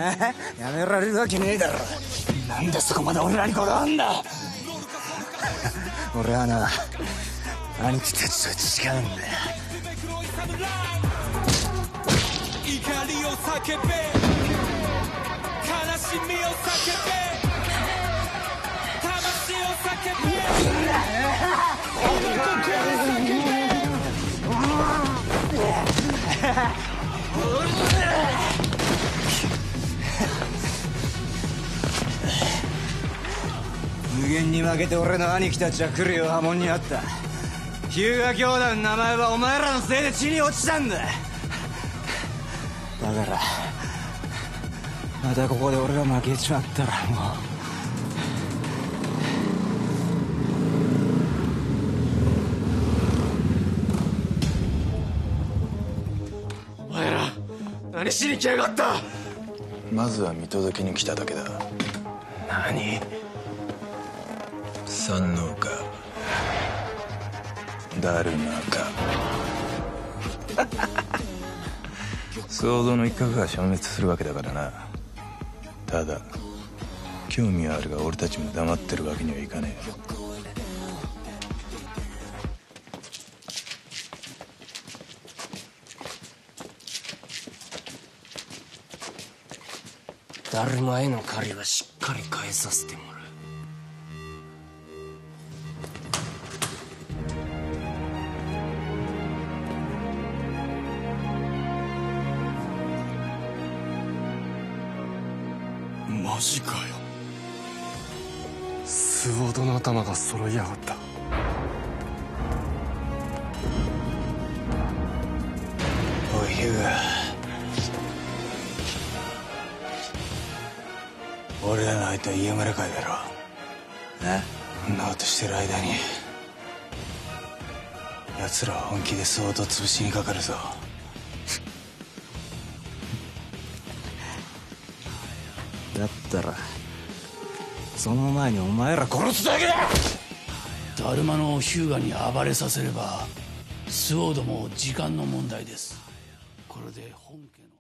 やめられるわけねえだろ。なんでそこまで俺らにこだわんだ。俺はな、兄貴たちとは違うんだよ。怒りを叫べ、悲しみを叫べ、魂を叫べ、無限に負けて俺の兄貴たちは来るよ波紋にあった。日向兄弟の名前はお前らのせいで地に落ちたんだ。だからまたここで俺が負けちまったらもう。お前ら何しに来やがった。 まずは見届けに来ただけだ。 何？ 山王かダルマか騒動の一角が消滅するわけだからな。ただ興味はあるが俺たちも黙ってるわけにはいかねえ。ダルマへの借りはしっかり返させてもらう。マジかよ。スウォードの頭が揃いやがった。おいヒューガ、俺らの相手は家村会だろ。そんなことしてる間に奴らは本気でスウォードを潰しにかかるぞ。だったらその前にお前ら殺すだけだ。 ダルマのヒューガに暴れさせればスウォードも時間の問題です。これで本件